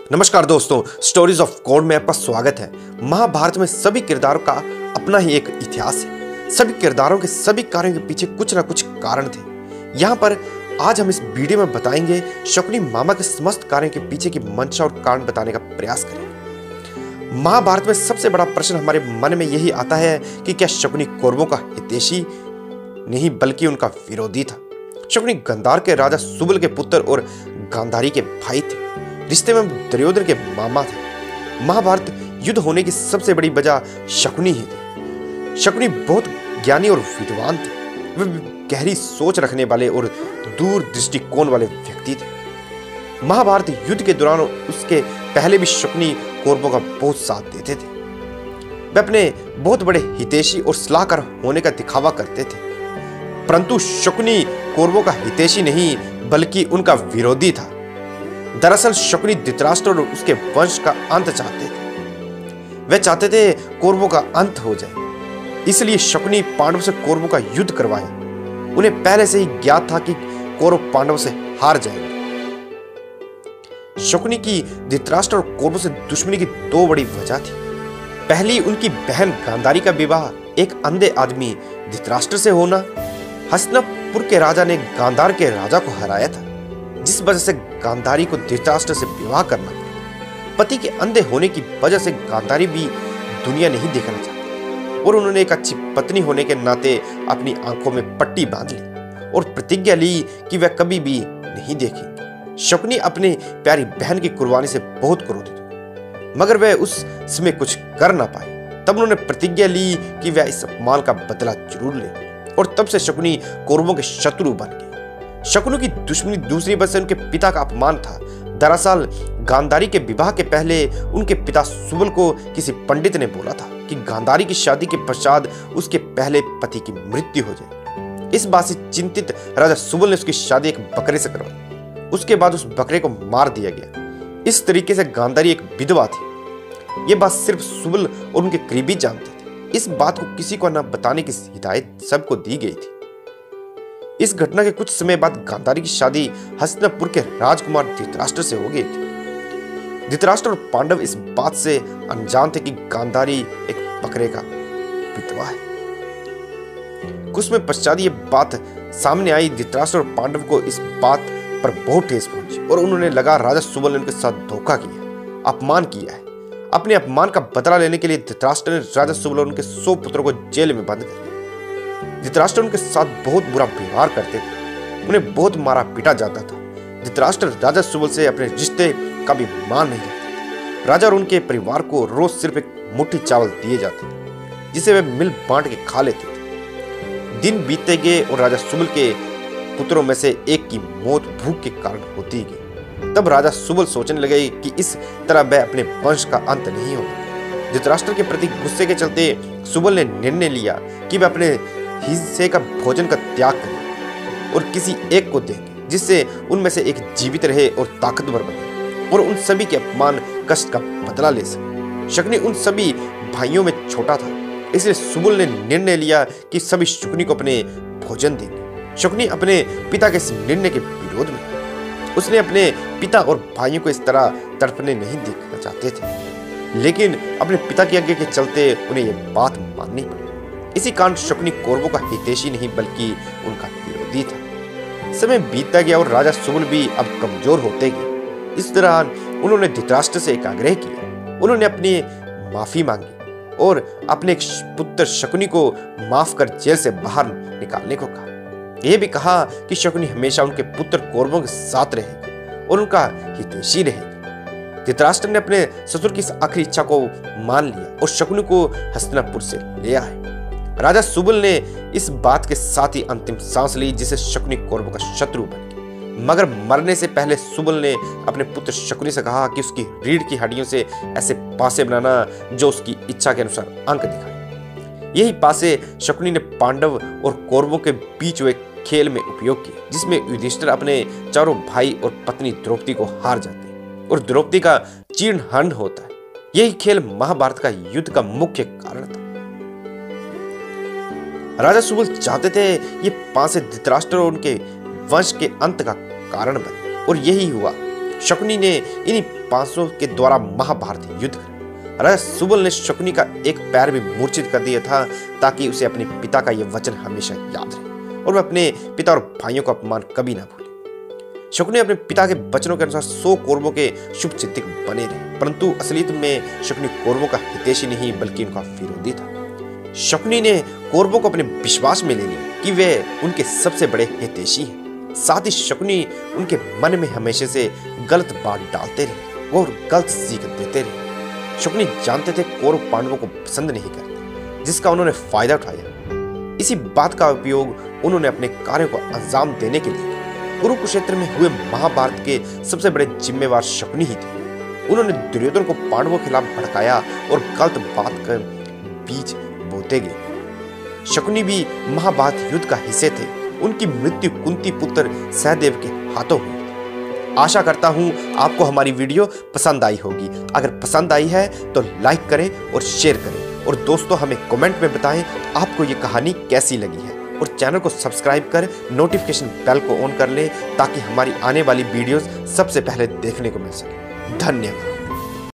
नमस्कार दोस्तों, stories of God में आपका स्वागत है। महाभारत में सभी किरदारों का अपना ही एक इतिहास है। सभी किरदारों के सभी कार्यों के पीछे कुछ ना कुछ कारण थे। यहाँ पर आज हम इस वीडियो में बताएंगे शकुनी मामा के समस्त कार्यों के पीछे की मंशा और कारण बताने का प्रयास करेंगे। महाभारत में सबसे बड़ा प्रश्न हमारे मन में यही आता है कि क्या शकुनी कौरवों का हितैषी नहीं बल्कि उनका विरोधी था। शकुनी गांधार के राजा सुबल के पुत्र और गांधारी के भाई थे। रिश्ते में दुर्योधन के मामा थे। महाभारत युद्ध होने की सबसे बड़ी वजह शकुनी ही थे। शकुनी बहुत ज्ञानी और विद्वान थे। वे गहरी सोच रखने वाले और दूर दृष्टिकोण वाले व्यक्ति थे। महाभारत युद्ध के दौरान उसके पहले भी शकुनी कौरवों का बहुत साथ देते थे। वे अपने बहुत बड़े हितैषी और सलाहकार होने का दिखावा करते थे, परंतु शकुनी कौरवों का हितैषी नहीं बल्कि उनका विरोधी था। दरअसल शकुनी धृतराष्ट्र और उसके वंश का अंत चाहते थे। वे चाहते थे कौरवों का अंत हो जाए, इसलिए शकुनी पांडवों से कौरवों का युद्ध करवाए। उन्हें पहले से ही ज्ञात था कि कौरव पांडवों से हार जाएंगे। शकुनी की धृतराष्ट्र और कौरवों से दुश्मनी की दो बड़ी वजह थी। पहली, उनकी बहन गांधारी का विवाह एक अंधे आदमी धृतराष्ट्र से होना। हस्तिनापुर के राजा ने गांधार के राजा को हराया था, जिस वजह से गांधारी को धृतराष्ट्र से विवाह करना पड़ा। पति के अंधे होने की वजह से गांधारी भी दुनिया नहीं देखना चाहती और उन्होंने एक अच्छी पत्नी होने के नाते अपनी आंखों में पट्टी बांध ली और प्रतिज्ञा ली कि वह कभी भी नहीं देखेंगे। शकुनी अपनी प्यारी बहन की कुर्बानी से बहुत क्रोधित हुए, मगर वह उस समय कुछ कर ना पाए। तब उन्होंने प्रतिज्ञा ली कि वह इस अपमान का बदला जरूर ले, और तब से शकुनी कौरवों के शत्रु बन गए। शकुनी की दुश्मनी दूसरी वजह से उनके पिता का अपमान था। दरअसल गांधारी के विवाह के पहले उनके पिता सुबल को किसी पंडित ने बोला था कि गांधारी की शादी के पश्चात उसके पहले पति की मृत्यु हो जाए। इस बात से चिंतित राजा सुबल ने उसकी शादी एक बकरे से करवाई। उसके बाद उस बकरे को मार दिया गया। इस तरीके से गांधारी एक विधवा थी। यह बात सिर्फ सुबल और उनके करीबी जानते थे। इस बात को किसी को न बताने की हिदायत सबको दी गई थी। इस घटना के कुछ समय बाद गांधारी की शादी हस्तिनापुर के राजकुमार धृतराष्ट्र से हो गई थी। धृतराष्ट्र और पांडव इस बात से अनजान थे कि गांधारी एक बकरे का विधवा है। कुछ समय पश्चात ये बात सामने आई। धृतराष्ट्र और पांडव को इस बात पर बहुत ठेस पहुंची और उन्होंने लगा राजा सुबल ने उनके साथ धोखा किया, अपमान किया है। अपने अपमान का बदला लेने के लिए धृतराष्ट्र ने राजा सुबल और उनके 100 पुत्रों को जेल में बंद कर दिया। धृतराष्ट्र उनके साथ बहुत बुरा व्यवहार करते थे। उन्हें बहुत मारा पीटा जाता था। धृतराष्ट्र राजा सुबल से अपने रिश्ते का भी मान नहीं रखते थे। राजा और उनके परिवार को रोज सिर्फ एक मुट्ठी चावल दिए जाते थे, जिसे वे मिल बांट के खा लेते थे। दिन बीतते गए और राजा सुबल के पुत्रों में से एक की मौत भूख के कारण होती गई। तब राजा सुबल सोचने लगे कि इस तरह वह अपने वंश का अंत नहीं होगा। धृतराष्ट्र के प्रति गुस्से के चलते सुबल ने निर्णय लिया कि वह अपने हिस्से का भोजन का त्याग करें और किसी एक को देंगे, जिससे उनमें से एक जीवित रहे और ताकतवर बने और उन सभी के अपमान कष्ट का बदला ले सके। शकुनी उन सभी भाइयों में छोटा था, इसलिए सुबल ने निर्णय लिया कि सभी शकुनी को अपने भोजन देंगे। शकुनी अपने पिता के इस निर्णय के विरोध में। उसने अपने पिता और भाइयों को इस तरह तड़पने नहीं देखना चाहते थे, लेकिन अपने पिता की आज्ञा के चलते उन्हें यह बात माननी पड़ी। इसी कारण शकुनी कौरवों का हितैषी नहीं बल्कि उनका विरोधी था। समय बीतता गया और राजा सुबल भी अब कमजोर होते गए। इस दौरान उन्होंने धृतराष्ट्र से एक आग्रह किया। उन्होंने अपनी माफी मांगी और अपने पुत्र शकुनी को माफ कर जेल से बाहर निकालने को कहा। यह भी कहा कि शकुनी हमेशा उनके पुत्र कौरवों के साथ रहेगा और उनका हितैषी रहेगा। धृतराष्ट्र ने अपने ससुर की इस आखिरी इच्छा को मान लिया और शकुनी को हस्तिनापुर से ले आए। राजा सुबल ने इस बात के साथ ही अंतिम सांस ली, जिसे शकुनी कौरवों का शत्रु बन गया। मगर मरने से पहले सुबल ने अपने पुत्र शकुनी से कहा कि उसकी रीढ़ की हड्डियों से ऐसे पासे बनाना जो उसकी इच्छा के अनुसार अंक दिखाए। यही पासे शकुनी ने पांडव और कौरवों के बीच हुए खेल में उपयोग किए, जिसमें युधिष्ठिर अपने चारों भाई और पत्नी द्रौपदी को हार जाते हैं और द्रौपदी का चीर्ण हरण होता है। यही खेल महाभारत का युद्ध का मुख्य कारण था। राजा सुबल चाहते थे ये पासे धृतराष्ट्र और उनके वंश के अंत का कारण बने, और यही हुआ। शकुनी ने इन्हीं 500 के द्वारा महाभारत युद्ध करें। राजा सुबल ने शकुनी का एक पैर भी मूर्छित कर दिया था ताकि उसे अपने पिता का यह वचन हमेशा याद रहे और वह अपने पिता और भाइयों का अपमान कभी ना भूले। शकुनी अपने पिता के वचनों के अनुसार 100 कौरवों के शुभ चिंतक बने रहे, परंतु असलियत में शकुनी कौरवों का हितैषी नहीं बल्कि उनका विरोधी था। शकुनी ने कौरवों को अपने विश्वास में ले लिया कि वे उनके सबसे बड़े हितैषी हैं। साथ ही शकुनी उनके मन में हमेशा से गलत बात डालते रहे और गलत सीख देते रहे। शकुनी जानते थे कौरव पांडवों को पसंद नहीं करते, जिसका उन्होंने फायदा उठाया। इसी बात का उपयोग उन्होंने अपने कार्यों को अंजाम देने के लिए कुरुक्षेत्र में हुए महाभारत के सबसे बड़े जिम्मेवार शकुनी ही थे। उन्होंने दुर्योधन को पांडवों के खिलाफ भड़काया और गलत बात कर बीज बोते गए। शकुनी भी महाभारत युद्ध का हिस्से थे। उनकी मृत्यु कुंती पुत्र सहदेव के हाथों हुई। आशा करता हूं आपको हमारी वीडियो पसंद आई होगी। अगर पसंद आई है तो लाइक करें और शेयर करें और दोस्तों हमें कमेंट में बताएं आपको ये कहानी कैसी लगी है और चैनल को सब्सक्राइब कर नोटिफिकेशन बेल को ऑन कर लें ताकि हमारी आने वाली वीडियोस सबसे पहले देखने को मिल सके। धन्यवाद।